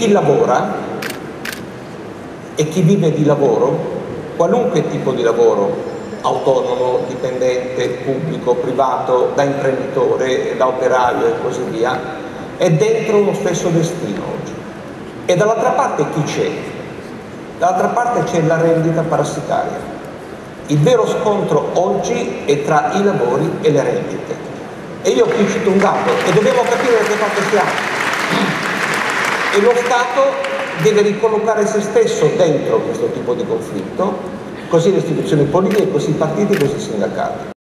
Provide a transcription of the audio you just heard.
chi lavora e chi vive di lavoro, qualunque tipo di lavoro, autonomo, dipendente, pubblico, privato, da imprenditore, da operaio e così via, è dentro uno stesso destino oggi. E dall'altra parte chi c'è? Dall'altra parte c'è la rendita parassitaria. Il vero scontro oggi è tra i lavori e le rendite. E io qui cito un dato, e dobbiamo capire da che parte siamo. E lo Stato deve ricollocare se stesso dentro questo tipo di conflitto, così le istituzioni politiche, così i partiti, così i sindacati.